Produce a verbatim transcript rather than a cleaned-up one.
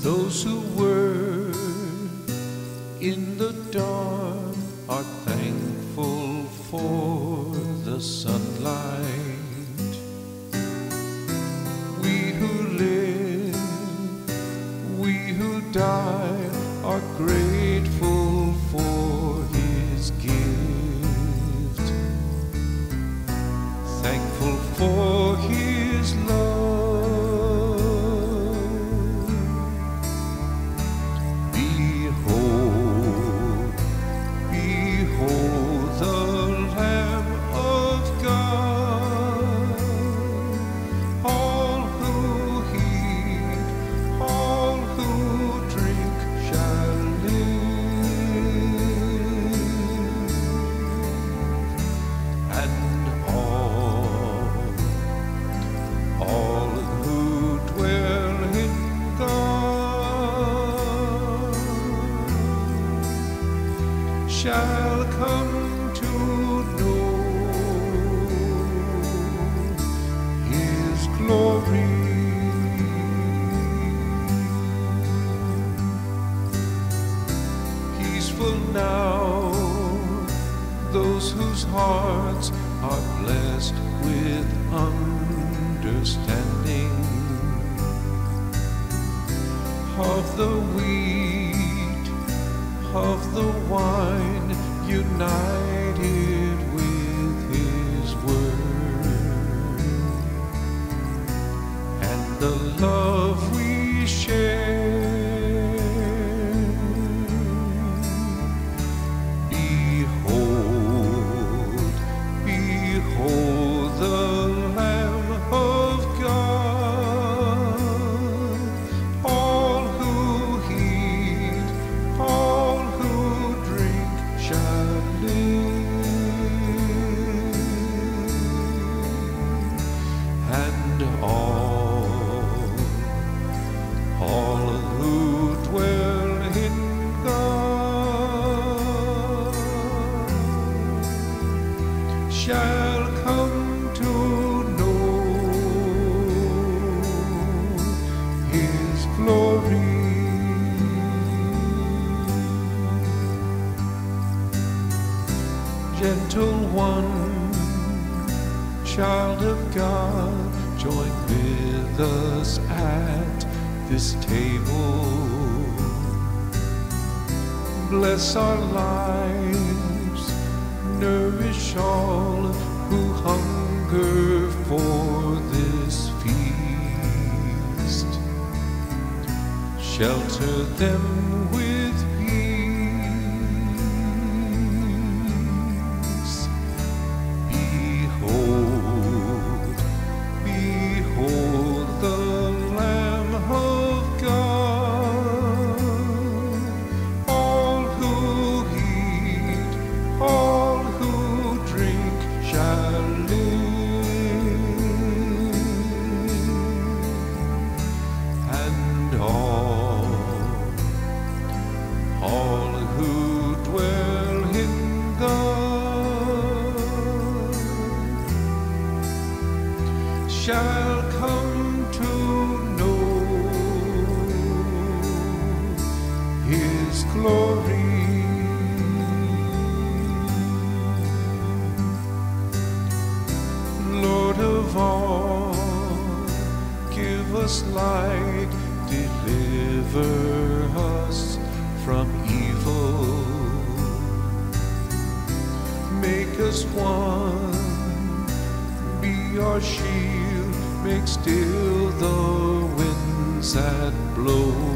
Those who were in the dark are thankful for the sunlight. We who live, we who die, are grateful for His gift, thankful for His love. Behold, behold the Lamb of God. All who eat, all who drink shall live, and all, all who dwell in God shall come to know His glory. Peaceful now, those whose hearts are blessed with understanding of the wheat, of the wine, united with His word, and the love we share. Behold, behold the Lamb of God. All who eat, all who drink shall live, and all, all who dwell in God shall come to know His glory. Gentle one, child of God, join with us at this table. Bless our lives, nourish all who hunger for this feast. Shelter them with peace. Behold, behold the Lamb of God. All who eat, all who drink shall live, and all, all who dwell in God shall come to know His glory. Lord of all, give us light, deliver us from evil. Make us one, be our shield, make still the winds that blow.